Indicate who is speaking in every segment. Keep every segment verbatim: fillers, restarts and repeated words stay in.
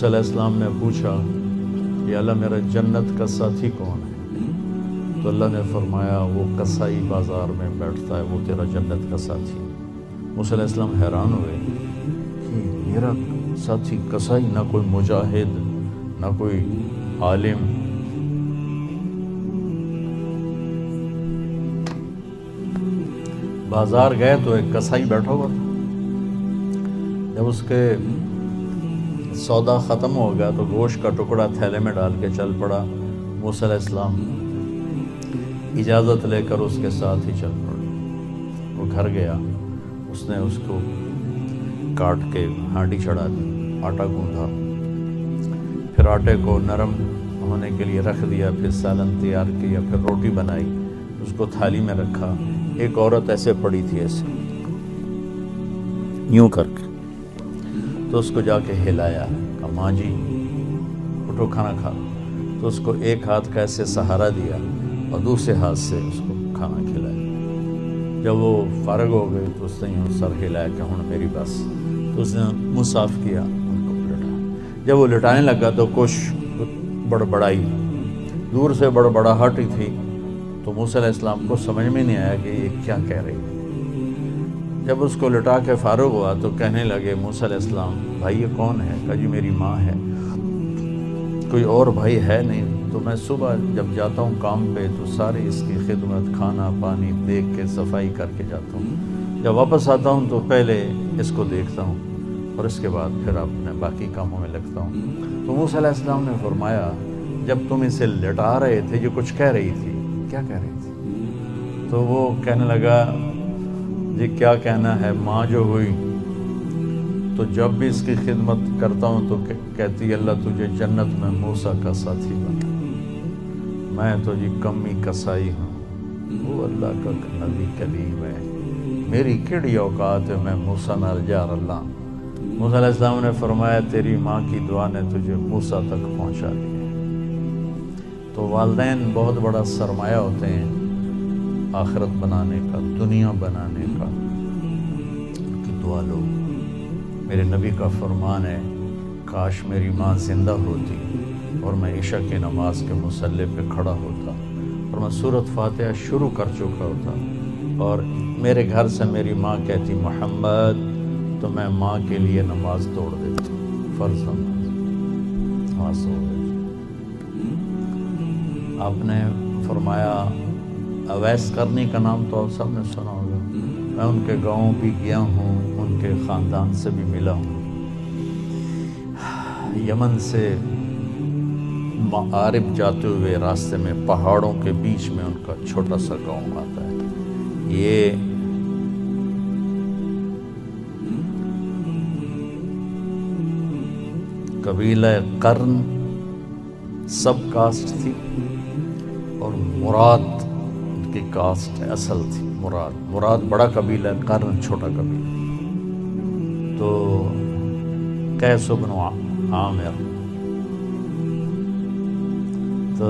Speaker 1: موسیٰ علیہ السلام نے پوچھا کہ اللہ میرا جنت کا ساتھی کون ہے؟ تو اللہ نے فرمایا وہ کسائی بازار میں بیٹھتا ہے، وہ تیرا جنت کا ساتھی۔ موسیٰ علیہ السلام حیران ہوئے کہ میرا ساتھی کسائی، نہ کوئی مجاہد نہ کوئی عالم۔ بازار گئے تو ایک کسائی بیٹھا ہوا تھا۔ جب اس کے سودا ختم ہو گیا تو گوشت کا ٹکڑا تھیلے میں ڈال کے چل پڑا۔ موسیٰ علیہ السلام اجازت لے کر اس کے ساتھ ہی چل پڑے۔ وہ گھر گیا، اس نے اس کو کاٹ کے ہانڈی چڑھا دی، آٹا گوندھا، پھر آٹے کو نرم ہونے کے لیے رکھ دیا، پھر سالن تیار کیا، پھر روٹی بنائی، اس کو تھالی میں رکھا۔ ایک عورت ایسے پڑی تھی، ایسے یوں کر کے، تو اس کو جا کے ہلایا، کہا ماں جی اٹھو کھانا کھا۔ تو اس کو ایک ہاتھ کا ایسے سہارا دیا اور دوسرے ہاتھ سے اس کو کھانا کھلایا۔ جب وہ فارغ ہو گئی تو اس نے یوں سر ہلایا کہ ہن میری بس۔ تو اس نے منہ صاف کیا، ان کو لٹایا۔ جب وہ لٹانے لگا تو کچھ بڑبڑائی، دور سے بڑبڑاہٹ ہی تھی، تو موسیٰ علیہ السلام کو سمجھ میں نہیں آیا کہ یہ کیا کہہ رہی ہے۔ جب اس کو لٹا کے فارغ ہوا تو کہنے لگے موسیٰ علیہ السلام بھائی یہ کون ہے؟ کہا جی میری ماں ہے، کوئی اور بھائی ہے نہیں، تو میں صبح جب جاتا ہوں کام پہ تو ساری اس کی خدمت، کھانا پانی دیکھ کے صفائی کر کے جاتا ہوں، جب واپس آتا ہوں تو پہلے اس کو دیکھتا ہوں اور اس کے بعد پھر اپنے باقی کاموں میں لگتا ہوں۔ تو موسیٰ علیہ السلام نے فرمایا جب تم اسے لٹا رہے تھے یہ کچھ کہہ رہی تھی، کیا کہہ رہی تھی؟ تو وہ کہنے لگا جی کیا کہنا ہے، ماں جو ہوئی تو جب بھی اس کی خدمت کرتا ہوں تو کہتی اللہ تجھے جنت میں موسیٰ کا ساتھی بنا، میں تو جی کمی کسائی ہوں، وہ اللہ کا نبی کلیم ہے، میری کیڑی اوقات ہے میں موسیٰ نال جار اللہ۔ موسیٰ علیہ السلام نے فرمایا تیری ماں کی دعا نے تجھے موسیٰ تک پہنچا دیا۔ تو والدین بہت بڑا سرمایہ ہوتے ہیں آخرت بنانے کا، دنیا بنانے کا، ان کی دعا لو۔ میرے نبی کا فرمان ہے کاش میری ماں زندہ ہوتی اور میں عشاء کی نماز کے مصلی پہ کھڑا ہوتا اور میں سورۃ فاتحہ شروع کر چکا ہوتا اور میرے گھر سے میری ماں کہتی محمد، تو میں ماں کے لیے نماز توڑ دیتا، فرض نماز توڑ دیتا۔ آپ نے فرمایا اویس کرنی کا نام تو آپ سب نے سنا ہوگا، میں ان کے گاؤں بھی گیا ہوں، ان کے خاندان سے بھی ملا ہوں۔ یمن سے معارب جاتے ہوئے راستے میں پہاڑوں کے بیچ میں ان کا چھوٹا سا گاؤں آتا ہے۔ یہ قبیلہ قرن سب کاسٹ تھی اور مراد ان کی کاسٹ ہے، اصل تھی مراد۔ مراد بڑا قبیلہ، قرن چھوٹا قبیلہ۔ تو قیس بن عامر، تو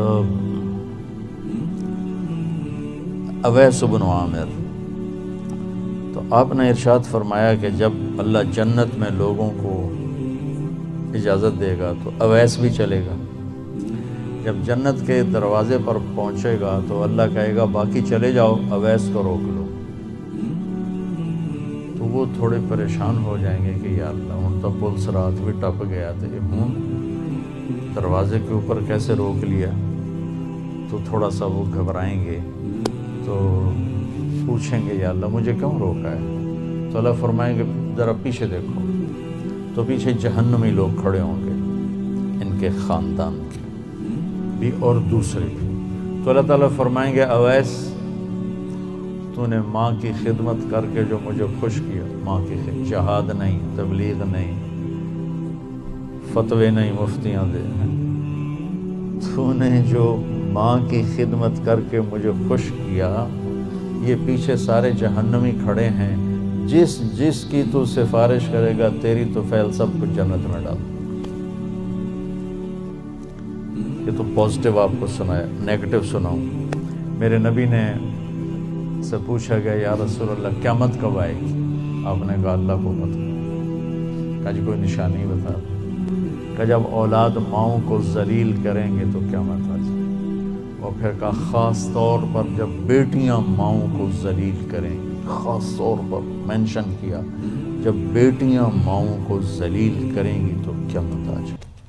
Speaker 1: اویس بن عامر، تو آپ نے ارشاد فرمایا کہ جب اللہ جنت میں لوگوں کو اجازت دے گا تو اویس بھی چلے گا۔ جب جنت کے دروازے پر پہنچے گا تو اللہ کہے گا باقی چلے جاؤ، اویس کو روک لو۔ تو وہ تھوڑے پریشان ہو جائیں گے کہ یا اللہ ہن تو پولیس رات بھی ٹپ گیا تھے، ہوں دروازے کے اوپر کیسے روک لیا؟ تو تھوڑا سا وہ گھبرائیں گے، تو پوچھیں گے یا اللہ مجھے کیوں روکا ہے؟ تو اللہ فرمائیں گے ذرا پیچھے دیکھو، تو پیچھے جہنمی لوگ کھڑے ہوں گے، ان کے خاندان کے بھی اور دوسرے بھی۔ تو اللہ تعالیٰ فرمائیں گے اویس تو نے ماں کی خدمت کر کے جو مجھے خوش کیا، ماں کی خدمت، جہاد نہیں، تبلیغ نہیں، فتوے نہیں مفتیاں دے، تو نے جو ماں کی خدمت کر کے مجھے خوش کیا، یہ پیچھے سارے جہنمی کھڑے ہیں، جس جس کی تو سفارش کرے گا تیری تو فعل سب کچھ جنت میں ڈال۔ یہ تو پازیٹیو آپ کو سنایا، نیگیٹو سناؤں۔ میرے نبی نے سے پوچھا گیا یا رسول اللہ قیامت کب آئے گی؟ آپ نے کہا اللہ کو پتہ۔ کہا جی کوئی نشانی بتا۔ کہ جب اولاد ماؤں کو ذلیل کریں گے تو قیامت آ جائے، اور پھر کہا خاص طور پر جب بیٹیاں ماؤں کو ذلیل کریں گی، خاص طور پر مینشن کیا، جب بیٹیاں ماؤں کو ذلیل کریں گی تو قیامت آ جائے۔